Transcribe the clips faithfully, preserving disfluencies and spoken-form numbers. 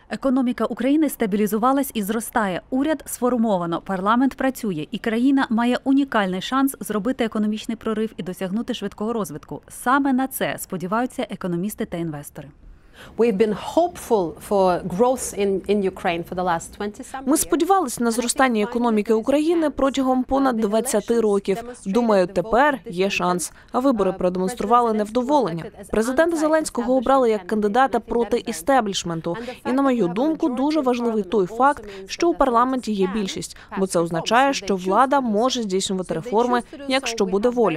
Економіка України стабілізувалась і зростає. Уряд сформовано, парламент працює, і країна має унікальний шанс зробити економічний прорив і досягнути швидкого розвитку. Саме на це сподіваються економісти та інвестори. Ми сподівалися на зростання економіки України протягом понад двадцяти років. Думаю, тепер є шанс. А вибори продемонстрували невдоволення. Президента Зеленського обрали як кандидата проти істеблішменту. І, на мою думку, дуже важливий той факт, що у парламенті є більшість. Бо це означає, що влада може здійснювати реформи, якщо буде воля.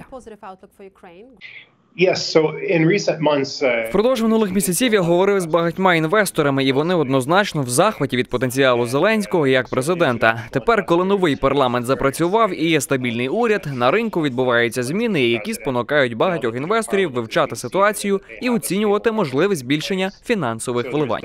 Впродовж минулих місяців я говорив з багатьма інвесторами, і вони однозначно в захваті від потенціалу Зеленського як президента. Тепер, коли новий парламент запрацював і є стабільний уряд, на ринку відбуваються зміни, які спонукають багатьох інвесторів вивчати ситуацію і оцінювати можливість збільшення фінансових вливань.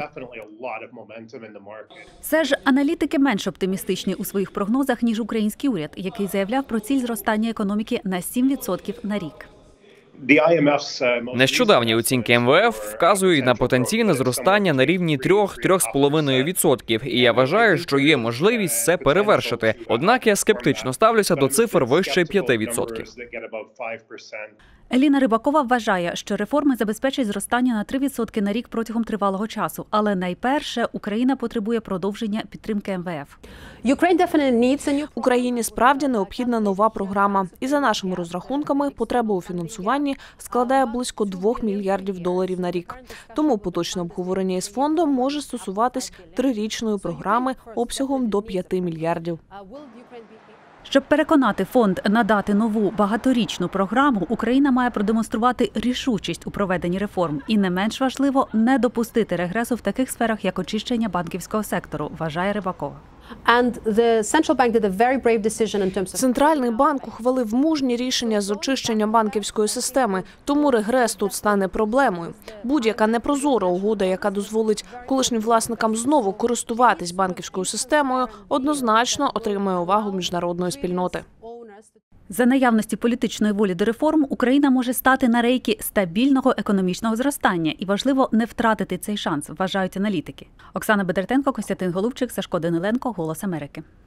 Все ж аналітики менш оптимістичні у своїх прогнозах, ніж український уряд, який заявляв про ціль зростання економіки на сім відсотків на рік. Нещодавні оцінки ем ве еф вказують на потенційне зростання на рівні три-три з половиною відсотків, і я вважаю, що є можливість це перевершити. Однак я скептично ставлюся до цифр вище п'яти відсотків. Еліна Рибакова вважає, що реформи забезпечать зростання на три відсотки на рік протягом тривалого часу. Але найперше, Україна потребує продовження підтримки ем ве еф. Україні справді необхідна нова програма. І за нашими розрахунками, потреба у фінансуванні складає близько двох мільярдів доларів на рік. Тому поточне обговорення із фондом може стосуватись трирічної програми обсягом до п'яти мільярдів. Щоб переконати фонд надати нову багаторічну програму, Україна має продемонструвати рішучість у проведенні реформ. І не менш важливо – не допустити регресу в таких сферах, як очищення банківського сектору, вважає Рибакова. Центральний банк ухвалив мужні рішення з очищення банківської системи, тому регрес тут стане проблемою. Будь-яка непрозора угода, яка дозволить колишнім власникам знову користуватись банківською системою, однозначно отримає увагу міжнародної спільноти. За наявності політичної волі до реформ Україна може стати на рейки стабільного економічного зростання. І важливо не втратити цей шанс, вважають аналітики. Оксана Бедратенко, Костянтин Голубчик, Сашко Даниленко, Голос Америки.